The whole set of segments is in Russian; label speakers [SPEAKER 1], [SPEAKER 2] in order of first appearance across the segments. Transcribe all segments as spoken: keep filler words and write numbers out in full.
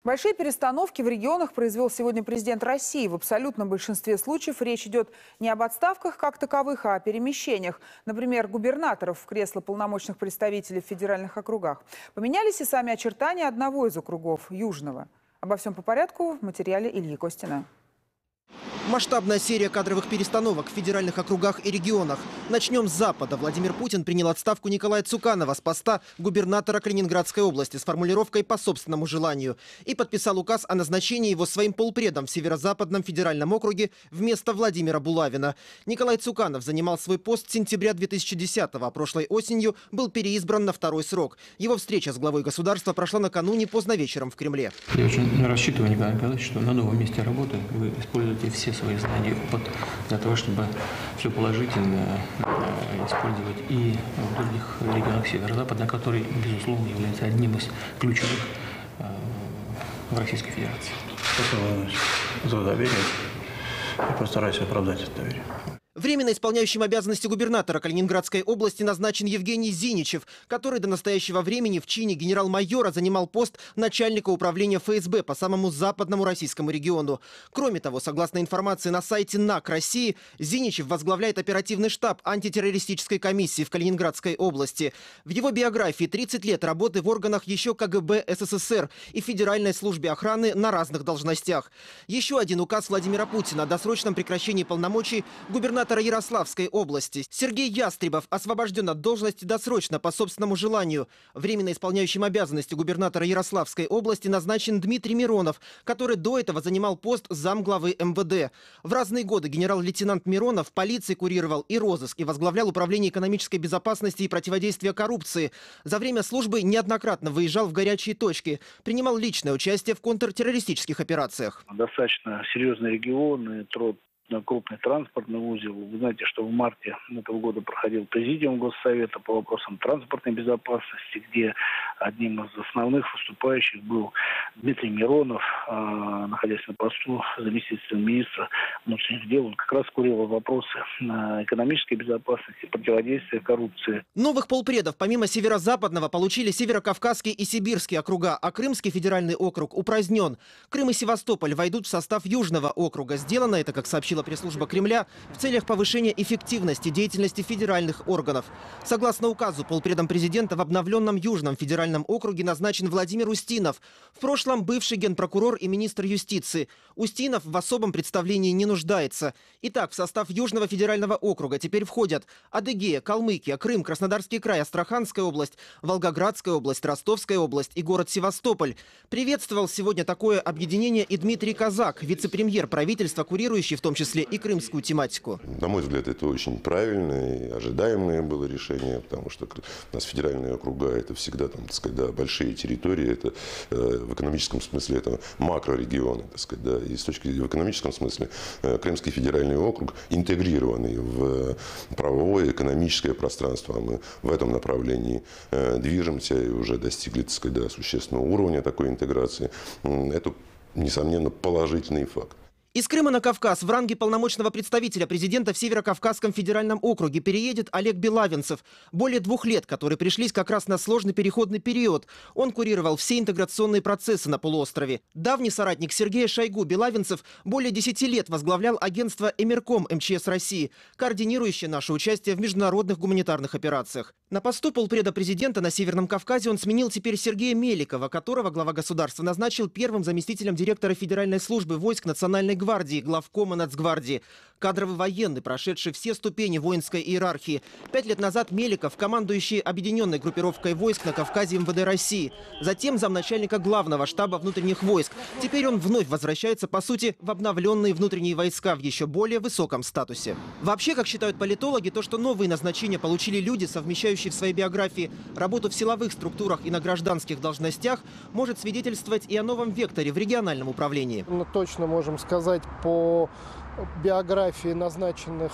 [SPEAKER 1] Большие перестановки в регионах произвел сегодня президент России. В абсолютном большинстве случаев речь идет не об отставках как таковых, а о перемещениях. Например, губернаторов в кресло полномочных представителей в федеральных округах. Поменялись и сами очертания одного из округов – Южного. Обо всем по порядку в материале Ильи Костина.
[SPEAKER 2] Масштабная серия кадровых перестановок в федеральных округах и регионах. Начнем с Запада. Владимир Путин принял отставку Николая Цуканова с поста губернатора Калининградской области с формулировкой «по собственному желанию» и подписал указ о назначении его своим полпредом в Северо-Западном федеральном округе вместо Владимира Булавина. Николай Цуканов занимал свой пост с сентября две тысячи десятого, а прошлой осенью был переизбран на второй срок. Его встреча с главой государства прошла накануне поздно вечером в Кремле.
[SPEAKER 3] Я очень рассчитываю, Николай Николаевич, что на новом месте работы вы используете все свои знания и опыт для того, чтобы все положительно использовать и в других регионах Северо-Запада, который, безусловно, является одним из ключевых в Российской Федерации.
[SPEAKER 4] Спасибо за доверие. Я постараюсь оправдать это доверие.
[SPEAKER 2] Временно исполняющим обязанности губернатора Калининградской области назначен Евгений Зиничев, который до настоящего времени в чине генерал-майора занимал пост начальника управления эф эс бэ по самому западному российскому региону. Кроме того, согласно информации на сайте НАК России, Зиничев возглавляет оперативный штаб антитеррористической комиссии в Калининградской области. В его биографии тридцать лет работы в органах еще ка гэ бэ эс эс эс эр и Федеральной службе охраны на разных должностях. Еще один указ Владимира Путина о досрочном прекращении полномочий губернатора Ярославской области. Сергей Ястребов освобожден от должности досрочно по собственному желанию. Временно исполняющим обязанности губернатора Ярославской области назначен Дмитрий Миронов, который до этого занимал пост замглавы эм вэ дэ. В разные годы генерал-лейтенант Миронов в полиции курировал и розыск, и возглавлял управление экономической безопасности и противодействия коррупции. За время службы неоднократно выезжал в горячие точки, принимал личное участие в контртеррористических операциях.
[SPEAKER 5] Достаточно серьезный регион и труд. Крупный транспортный узел. Вы знаете, что в марте этого года проходил президиум Госсовета по вопросам транспортной безопасности, где одним из основных выступающих был Дмитрий Миронов, находясь на посту заместителя министра внутренних дел. Он как раз курировал вопросы экономической безопасности, противодействия коррупции.
[SPEAKER 2] Новых полпредов помимо Северо-Западного получили Северо-Кавказский и Сибирский округа, а Крымский федеральный округ упразднен. Крым и Севастополь войдут в состав Южного округа. Сделано это, как сообщил пресс-служба Кремля, в целях повышения эффективности деятельности федеральных органов. Согласно указу, полпредом президента в обновленном Южном федеральном округе назначен Владимир Устинов. В прошлом бывший генпрокурор и министр юстиции. Устинов в особом представлении не нуждается. Итак, в состав Южного федерального округа теперь входят Адыгея, Калмыкия, Крым, Краснодарский край, Астраханская область, Волгоградская область, Ростовская область и город Севастополь. Приветствовал сегодня такое объединение и Дмитрий Казак, вице-премьер правительства, курирующий в том числе и крымскую тематику.
[SPEAKER 6] На мой взгляд, это очень правильное и ожидаемое было решение, потому что у нас федеральные округа – это всегда там, так сказать, да, большие территории, это э, в экономическом смысле это макрорегионы, так сказать, да, и с точки зрения в экономическом смысле э, Крымский федеральный округ интегрированный в правовое экономическое пространство. А мы в этом направлении э, движемся и уже достигли, так сказать, да, существенного уровня такой интеграции. Это, несомненно, положительный факт.
[SPEAKER 2] Из Крыма на Кавказ в ранге полномочного представителя президента в Северо-Кавказском федеральном округе переедет Олег Белавинцев. Более двух лет, которые пришлись как раз на сложный переходный период. Он курировал все интеграционные процессы на полуострове. Давний соратник Сергея Шойгу Белавинцев более десяти лет возглавлял агентство «Эмирком» эм че эс России, координирующее наше участие в международных гуманитарных операциях. На посту полпреда президента на Северном Кавказе он сменил теперь Сергея Меликова, которого глава государства назначил первым заместителем директора Федеральной службы войск Национальной гвардии. Гвардии, главкома Нацгвардии. Кадровый военный, прошедший все ступени воинской иерархии. Пять лет назад Меликов, командующий объединенной группировкой войск на Кавказе эм вэ дэ России. Затем замначальника главного штаба внутренних войск. Теперь он вновь возвращается, по сути, в обновленные внутренние войска в еще более высоком статусе. Вообще, как считают политологи, то, что новые назначения получили люди, совмещающие в своей биографии работу в силовых структурах и на гражданских должностях, может свидетельствовать и о новом векторе в региональном управлении.
[SPEAKER 7] Мы точно можем сказать по биографии назначенных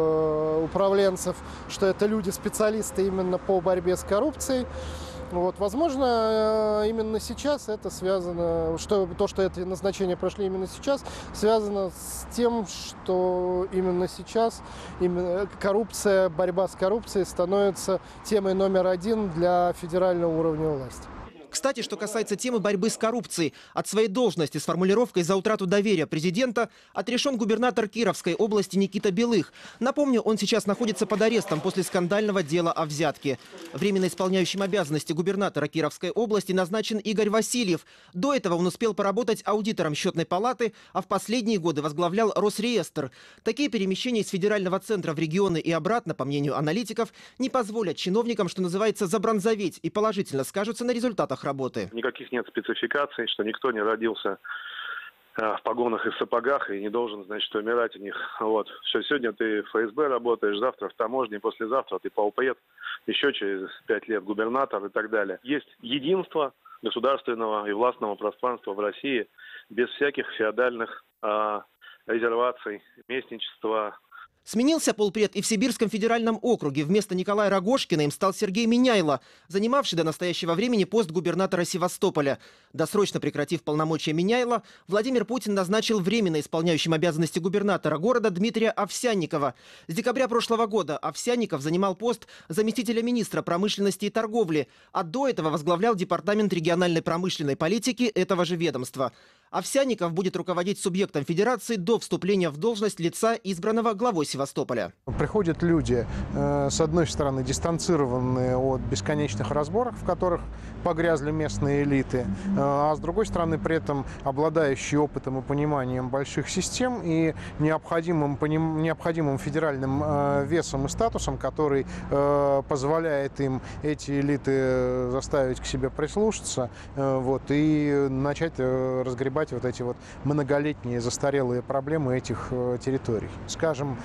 [SPEAKER 7] э, управленцев, что это люди-специалисты именно по борьбе с коррупцией. Вот, возможно, именно сейчас это связано, что то, что эти назначения прошли именно сейчас, связано с тем, что именно сейчас именно коррупция, борьба с коррупцией становится темой номер один для федерального уровня власти.
[SPEAKER 2] Кстати, что касается темы борьбы с коррупцией, от своей должности с формулировкой «за утрату доверия президента» отрешен губернатор Кировской области Никита Белых. Напомню, он сейчас находится под арестом после скандального дела о взятке. Временно исполняющим обязанности губернатора Кировской области назначен Игорь Васильев. До этого он успел поработать аудитором счетной палаты, а в последние годы возглавлял Росреестр. Такие перемещения из федерального центра в регионы и обратно, по мнению аналитиков, не позволят чиновникам, что называется, забронзоветь и положительно скажутся на результатах работы.
[SPEAKER 8] Никаких нет спецификаций, что никто не родился в погонах и в сапогах и не должен, значит, умирать у них. Вот. Что сегодня ты в эф эс бэ работаешь, завтра в таможне, послезавтра ты полпред, еще через пять лет губернатор и так далее. Есть единство государственного и властного пространства в России без всяких феодальных а, резерваций, местничества.
[SPEAKER 2] Сменился полпред и в Сибирском федеральном округе. Вместо Николая Рогожкина им стал Сергей Миняйло, занимавший до настоящего времени пост губернатора Севастополя. Досрочно прекратив полномочия Миняйло, Владимир Путин назначил временно исполняющим обязанности губернатора города Дмитрия Овсянникова. С декабря прошлого года Овсянников занимал пост заместителя министра промышленности и торговли, а до этого возглавлял департамент региональной промышленной политики этого же ведомства. Овсянников будет руководить субъектом федерации до вступления в должность лица, избранного главой Севастополя.
[SPEAKER 9] Приходят люди, с одной стороны, дистанцированные от бесконечных разборок, в которых погрязли местные элиты, а с другой стороны, при этом обладающие опытом и пониманием больших систем и необходимым, необходимым федеральным весом и статусом, который позволяет им эти элиты заставить к себе прислушаться, вот, и начать разгребать вот эти вот многолетние застарелые проблемы этих территорий. Скажем,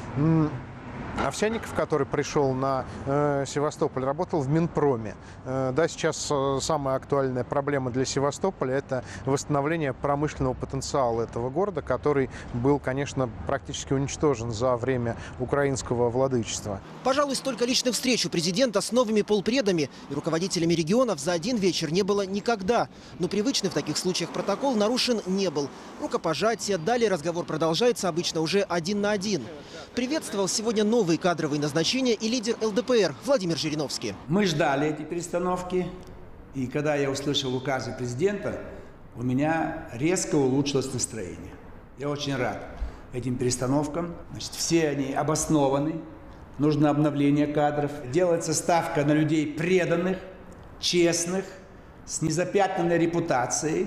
[SPEAKER 9] Овсянников, который пришел на э, Севастополь, работал в Минпроме. Э, да, сейчас э, самая актуальная проблема для Севастополя – это восстановление промышленного потенциала этого города, который был, конечно, практически уничтожен за время украинского владычества.
[SPEAKER 2] Пожалуй, столько личных встреч у президента с новыми полпредами и руководителями регионов за один вечер не было никогда. Но привычный в таких случаях протокол нарушен не был. Рукопожатие, далее разговор продолжается обычно уже один на один. Приветствовал сегодня новые кадровые назначения и лидер эл дэ пэ эр Владимир Жириновский.
[SPEAKER 10] Мы ждали эти перестановки, и когда я услышал указы президента, у меня резко улучшилось настроение. Я очень рад этим перестановкам. Значит, все они обоснованы, нужно обновление кадров. Делается ставка на людей преданных, честных, с незапятнанной репутацией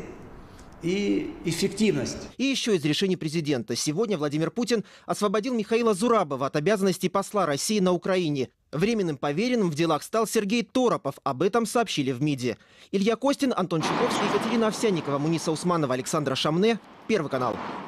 [SPEAKER 10] и эффективность.
[SPEAKER 2] И еще из решений президента. Сегодня Владимир Путин освободил Михаила Зурабова от обязанностей посла России на Украине. Временным поверенным в делах стал Сергей Торопов. Об этом сообщили в МИДе. Илья Костин, Антон Чеховский, Екатерина Овсянникова, Муниса Усманова, Александра Шамне. Первый канал.